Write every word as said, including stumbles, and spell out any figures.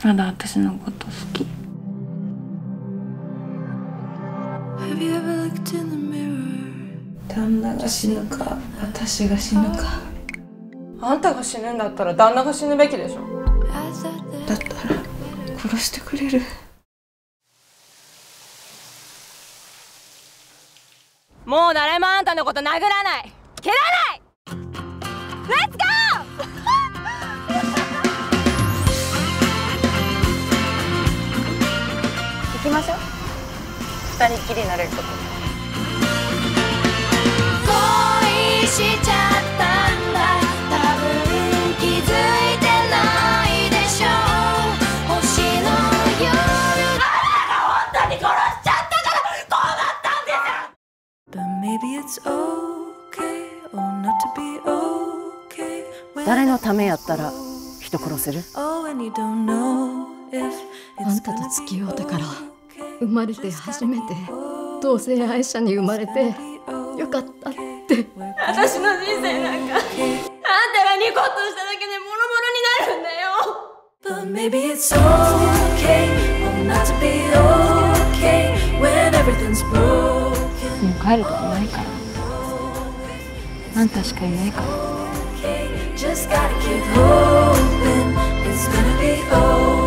まだ私のこと好き。旦那が死ぬか私が死ぬか。 あんたが死ぬんだったら旦那が死ぬべきでしょ。 だったら殺してくれる？ もう誰もあんたのこと殴らない蹴らない。レッツゴー行きましょう。二人っきりになれるとこ。 恋しちゃったんだ、多分気づいてないでしょう。星の夜、あなたが本当に殺しちゃったからこうなったんです。 But maybe it's okay, oh not to be okay. 誰のためやったら人殺せる？ あんたと付き合うたから生まれて初めて同性愛者に生まれてよかったって。 私の人生なんかあんたがニコッとしただけでボロボロになるんだよ。 But maybe it's okay, oh not to be okay when everything's broken. もう帰るとこないから。あんたしかいないから。 Just gotta keep hoping it's gonna be okay.